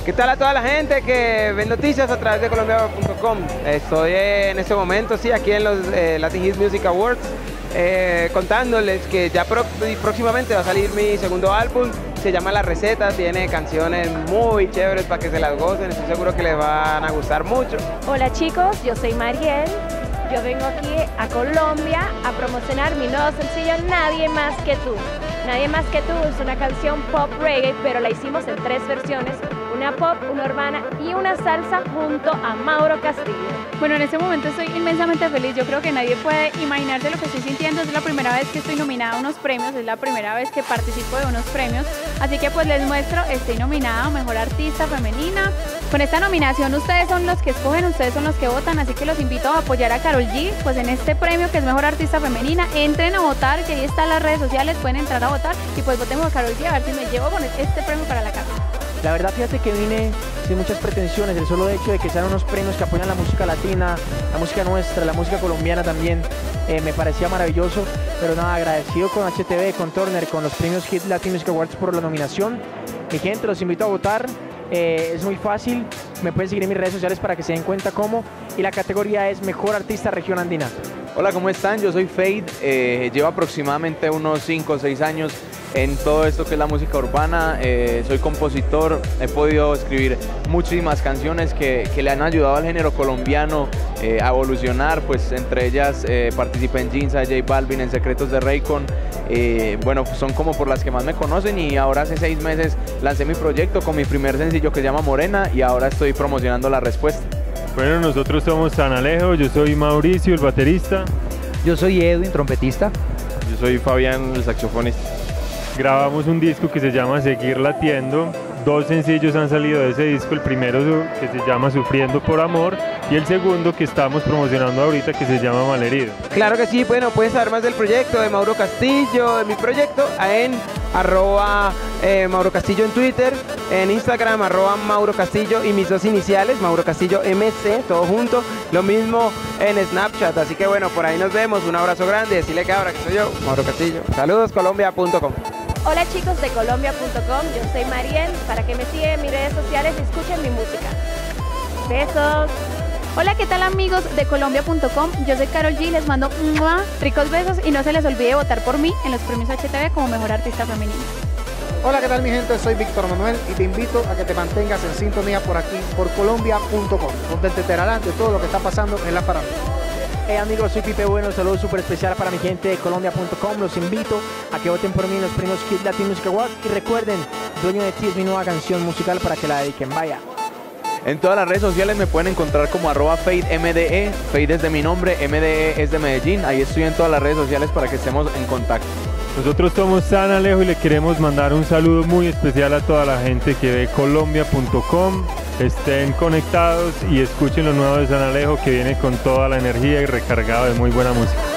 ¿Qué tal a toda la gente que ve noticias a través de Colombia.com? Estoy en este momento, sí, aquí en los Latin Hits Music Awards, contándoles que ya próximamente va a salir mi segundo álbum. Se llama La Receta, tiene canciones muy chéveres para que se las gocen, estoy seguro que les van a gustar mucho. Hola chicos, yo soy Mariel, yo vengo aquí a Colombia a promocionar mi nuevo sencillo Nadie Más Que Tú. Nadie Más Que Tú es una canción pop reggae, pero la hicimos en 3 versiones, una pop, una urbana y una salsa junto a Mauro Castillo. Bueno, en este momento estoy inmensamente feliz, yo creo que nadie puede imaginarse lo que estoy sintiendo, es la primera vez que estoy nominada a unos premios, es la primera vez que participo de unos premios, así que pues les muestro, estoy nominada a Mejor Artista Femenina. Con esta nominación ustedes son los que escogen, ustedes son los que votan, así que los invito a apoyar a Karol G, pues en este premio que es Mejor Artista Femenina, entren a votar, que ahí están las redes sociales, pueden entrar a votar y pues voten por Karol G a ver si me llevo con este premio para la casa. La verdad, fíjate que vine sin muchas pretensiones, el solo hecho de que sean unos premios que apoyan la música latina, la música nuestra, la música colombiana también, me parecía maravilloso, pero nada, agradecido con HTV, con Turner, con los premios Hit Latin Music Awards por la nominación. Mi gente, los invito a votar, es muy fácil, me pueden seguir en mis redes sociales para que se den cuenta cómo, y la categoría es Mejor Artista Región Andina. Hola, ¿cómo están? Yo soy Fade, llevo aproximadamente unos 5 o 6 años en todo esto que es la música urbana, soy compositor, he podido escribir muchísimas canciones que le han ayudado al género colombiano a evolucionar, pues entre ellas participé en Ginza de J Balvin, en Secretos de Raycon, bueno, pues son como por las que más me conocen y ahora hace 6 meses lancé mi proyecto con mi primer sencillo que se llama Morena y ahora estoy promocionando La Respuesta. Bueno, nosotros somos San Alejo, yo soy Mauricio, el baterista. Yo soy Edwin, trompetista. Yo soy Fabián, el saxofonista. Grabamos un disco que se llama Seguir Latiendo. 2 sencillos han salido de ese disco, el primero que se llama Sufriendo por Amor y el segundo que estamos promocionando ahorita que se llama Malherido. Claro que sí, bueno, pueden saber más del proyecto de Mauro Castillo, de mi proyecto, en @Mauro Castillo en Twitter, en Instagram @Mauro Castillo y mis 2 iniciales, Mauro Castillo MC, todo junto, lo mismo en Snapchat, así que bueno, por ahí nos vemos, un abrazo grande, decirle que ahora que soy yo, Mauro Castillo. Saludos, Colombia.com. Hola chicos de Colombia.com, yo soy Mariel, para que me sigan en mis redes sociales y escuchen mi música. Besos. Hola, ¿qué tal amigos de Colombia.com? Yo soy Karol G, les mando ricos besos y no se les olvide votar por mí en los premios HTV como Mejor Artista Femenina. Hola, ¿qué tal mi gente? Soy Víctor Manuel y te invito a que te mantengas en sintonía por aquí, por Colombia.com, donde te enterarás de todo lo que está pasando en la farándula. Hey amigos, soy Pipe Bueno, un saludo súper especial para mi gente de Colombia.com. Los invito a que voten por mí en los premios Hit Latin Music Awards y recuerden, Dueño de Ti es mi nueva canción musical para que la dediquen. Vaya. En todas las redes sociales me pueden encontrar como @FadeMDE, Fade es de mi nombre, MDE es de Medellín, ahí estoy en todas las redes sociales para que estemos en contacto. Nosotros somos San Alejo y le queremos mandar un saludo muy especial a toda la gente que ve Colombia.com. Estén conectados y escuchen lo nuevo de San Alejo que viene con toda la energía y recargado de muy buena música.